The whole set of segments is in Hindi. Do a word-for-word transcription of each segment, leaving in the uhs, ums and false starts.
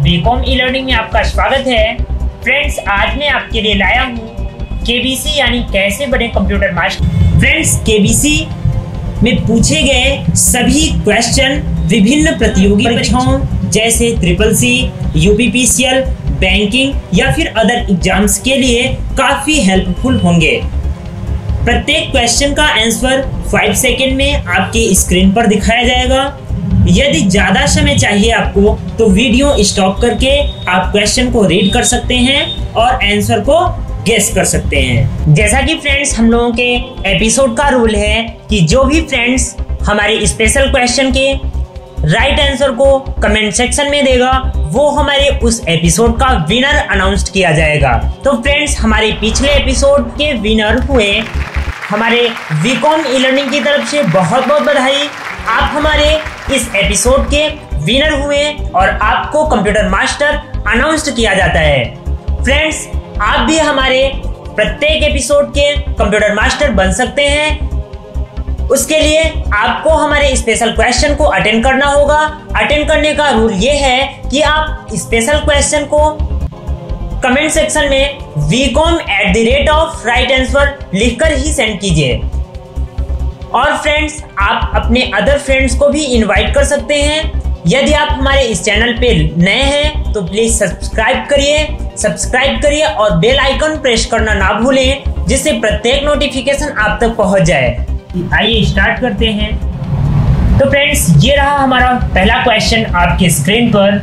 बीकॉम ई लर्निंग में आपका स्वागत है। फ्रेंड्स, आज मैं आपके लिए लाया हूँ केबीसी यानी कैसे बने कंप्यूटर मास्टर। फ्रेंड्स, केबीसी में पूछे गए सभी क्वेश्चन विभिन्न प्रतियोगी परीक्षाओं जैसे ट्रिपल सी, यूपीपीसीएल, बैंकिंग या फिर अदर एग्जाम्स के लिए काफी हेल्पफुल होंगे। प्रत्येक क्वेश्चन का आंसर फाइव सेकेंड में आपके स्क्रीन पर दिखाया जाएगा। यदि ज्यादा समय चाहिए आपको तो वीडियो स्टॉप करके आप क्वेश्चन को रीड कर सकते हैं और आंसर को गेस कर सकते हैं। जैसा कि फ्रेंड्स हम लोगों के एपिसोड का रूल है कि जो भी फ्रेंड्स हमारे स्पेशल क्वेश्चन के राइट आंसर को कमेंट सेक्शन में देगा वो हमारे उस एपिसोड का विनर अनाउंस किया जाएगा। तो फ्रेंड्स, हमारे पिछले एपिसोड के विनर हुए हमारे बीकॉम ई लर्निंग की तरफ से बहुत बहुत बधाई। आप हमारे इस एपिसोड के विनर हुए और आपको कंप्यूटर मास्टर अनाउंस किया जाता है। फ्रेंड्स, आप भी हमारे प्रत्येक एपिसोड के कंप्यूटर मास्टर बन सकते हैं। उसके लिए आपको हमारे स्पेशल क्वेश्चन को अटेंड करना होगा। अटेंड करने का रूल ये है कि आप स्पेशल क्वेश्चन को कमेंट सेक्शन में BCom at the rate of right answer लिखकर ही सेंड कीजिए। और फ्रेंड्स, आप अपने अदर फ्रेंड्स को भी इनवाइट कर सकते हैं। यदि आप हमारे इस चैनल पे नए हैं तो प्लीज सब्सक्राइब करिए सब्सक्राइब करिए और बेल आइकन प्रेस करना ना भूलें, जिससे प्रत्येक नोटिफिकेशन आप तक पहुंच जाए। आइए स्टार्ट करते हैं। तो फ्रेंड्स, ये रहा हमारा पहला क्वेश्चन आपके स्क्रीन पर।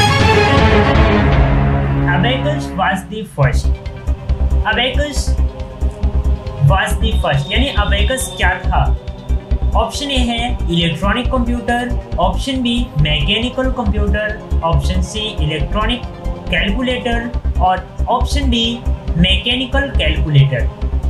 Abacus was the first. Abacus was the first यानी अबेकस क्या था? ऑप्शन ए है electronic computer, option B mechanical computer, option C electronic calculator और option D mechanical calculator.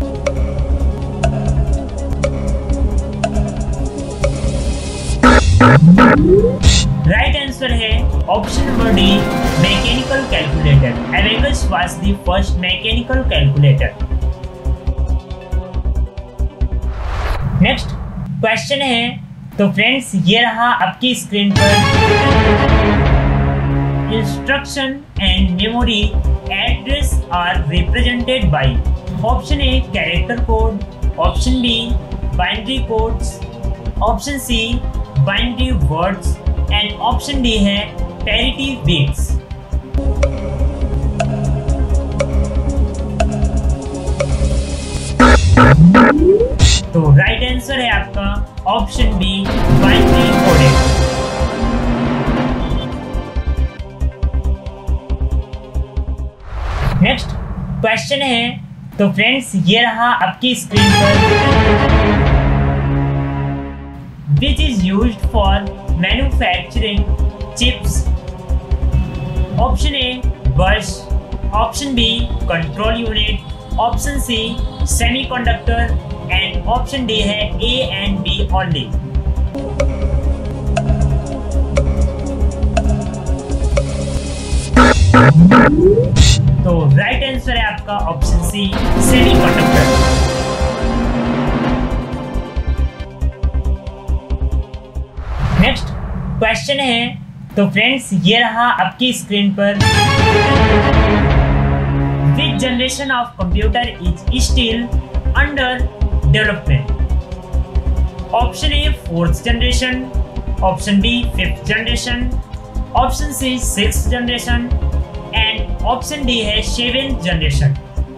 Right answer है option number D mechanical calculator. Abacus was the first mechanical calculator. Next question है, तो फ्रेंड्स ये रहा आपकी स्क्रीन पर। Instruction and memory address are represented by option A character code, option B binary codes, option C binary words and option D है पैरिटी बिट्स। तो राइट आंसर है आपका option B binary coded. Next question है, तो फ्रेंड्स ये रहा आपकी स्क्रीन पर। Which is used for manufacturing chips? Option A bus, option B control unit, option C semiconductor and option D है A and B only। तो राइट आंसर है आपका option C semiconductor. Next question है, तो फ्रेंड्स ये रहा आपकी स्क्रीन पर। Which generation of computer is still under development? Option A fourth generation, option B fifth generation, option C sixth generation and option D है seventh generation।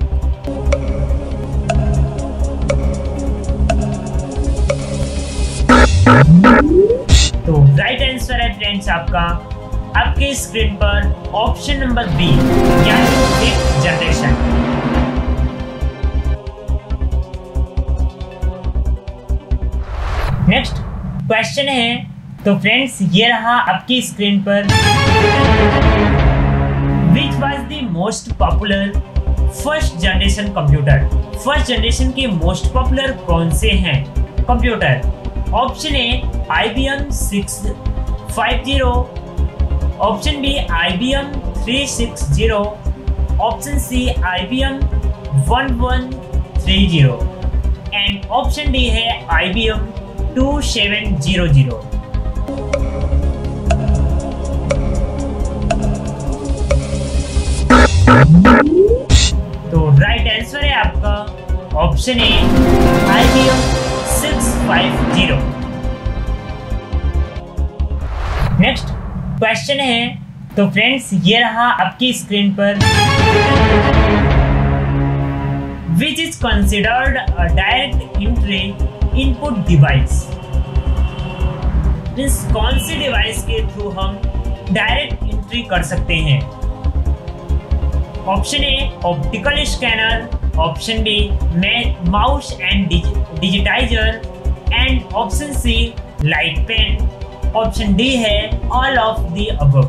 तो राइट आंसर है फ्रेंड्स आपका आपके स्क्रीन पर ऑप्शन नंबर बी यानी फिफ्थ जनरेशन। नेक्स्ट क्वेश्चन है, तो फ्रेंड्स ये रहा आपकी स्क्रीन पर। Which was the most popular first generation computer? First generation के मोस्ट पॉपुलर कौन से हैं computer? Option A I B M six five zero, option B I B M three six zero, option C I B M one one three zero and option D है I B M two seven zero zero. तो राइट आंसर है आपका option A I B M six five zero. Next question है, तो फ्रेंड्स ये रहा आपकी स्क्रीन पर, which is considered a direct entry input device. Means कौन सी डिवाइस के थ्रू हम डायरेक्ट एंट्री कर सकते हैं। Option A optical scanner, option B mouse and digitizer and option C light pen, option D है ऑल ऑफ द अबव।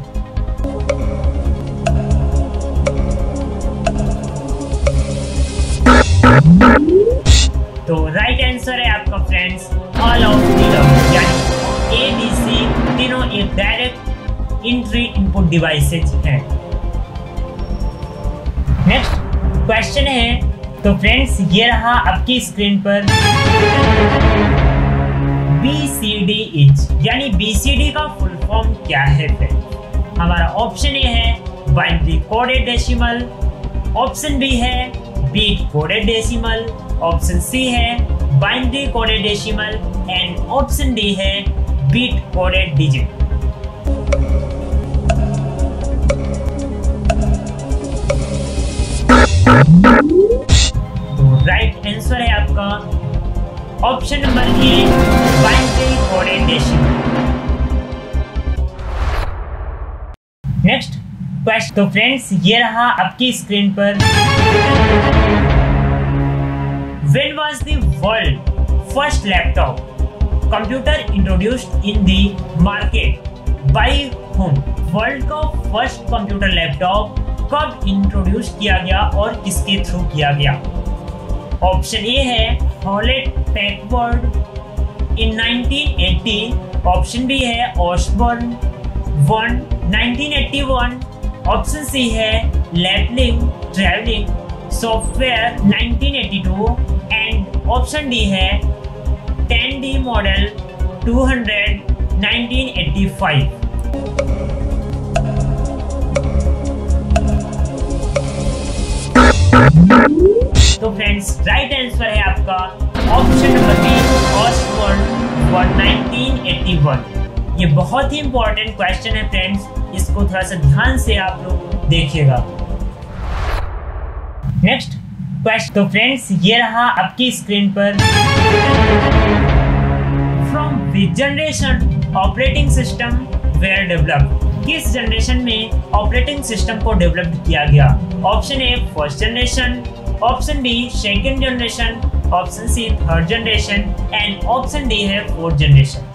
तो राइट आंसर है आपका friends all of the above, यानी ए बी सी तीनों एक डायरेक्ट एंट्री इनपुट डिवाइसेज हैं। नेक्स्ट क्वेश्चन है, तो फ्रेंड्स ये रहा आपकी स्क्रीन पर, बी सी डी इज, यानी बी सी डी का फुल फॉर्म क्या है फ्रेंड्स। हमारा ऑप्शन ए है binary coded decimal, option B है bit coded decimal, option C है binary coded decimal and option D है बीट कोडेड डिजिट। तो राइट आंसर है आपका option number A binary coded decimal. Next question, तो फ्रेंड्स ये रहा आपकी स्क्रीन पर, when was the world first laptop computer introduced in the market by home. World का फर्स्ट कंप्यूटर लैपटॉप कब इंट्रोड्यूस किया गया और किसके थ्रू किया गया। ऑप्शन ए है Hewlett Packard in nineteen eighty, option B है Osborne one nineteen eighty one, option C है Laplink traveling software nineteen eighty two and option D है ten D model two hundred nineteen eighty five. तो फ्रेंड्स राइट आंसर है आपका option number B Osborne nineteen eighty one. ये बहुत ही इंपॉर्टेंट क्वेश्चन है फ्रेंड्स, इसको थोड़ा सा ध्यान से आप लोग देखिएगा। नेक्स्ट क्वेश्चन, तो फ्रेंड्स ये रहा आपकी स्क्रीन पर, from which generation operating system were developed. किस जनरेशन में ऑपरेटिंग सिस्टम को डेवलप किया गया। Option A first generation, option B second generation, option C third generation and option D है फोर्थ जनरेशन।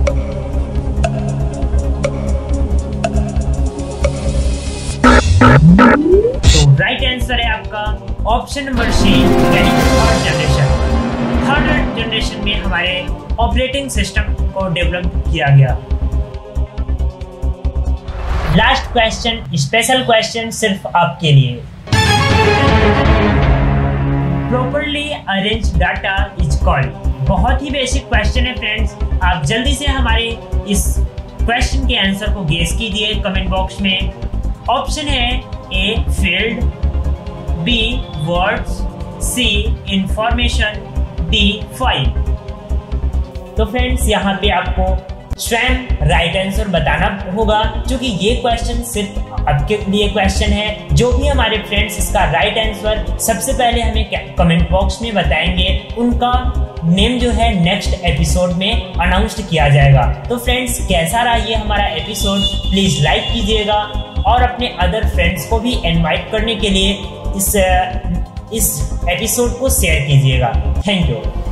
तो राइट आंसर है आपका ऑप्शन नंबर सी यानी थर्ड जनरेशन। थर्ड जनरेशन में हमारे ऑपरेटिंग सिस्टम को डेवलप किया गया। लास्ट क्वेश्चन, स्पेशल क्वेश्चन सिर्फ आपके लिए। Properly arrange data is called. बहुत ही बेसिक क्वेश्चन है फ्रेंड्स, आप जल्दी से हमारे इस क्वेश्चन के आंसर को गेस कीजिए कमेंट बॉक्स में। ऑप्शन है A field, B words, C information, D file. तो फ्रेंड्स यहाँ पे आपको स्वयं राइट आंसर बताना होगा, क्योंकि ये क्वेश्चन सिर्फ आपके लिए क्वेश्चन है। जो भी हमारे फ्रेंड्स इसका राइट आंसर सबसे पहले हमें कमेंट बॉक्स में बताएंगे, उनका नेम जो है नेक्स्ट एपिसोड में अनाउंस किया जाएगा। तो फ्रेंड्स कैसा रहा ये हमारा एपिसोड, प्लीज लाइक कीजिएगा और अपने अदर फ्रेंड्स को भी इनवाइट करने के लिए इस इस एपिसोड को शेयर कीजिएगा। Thank you.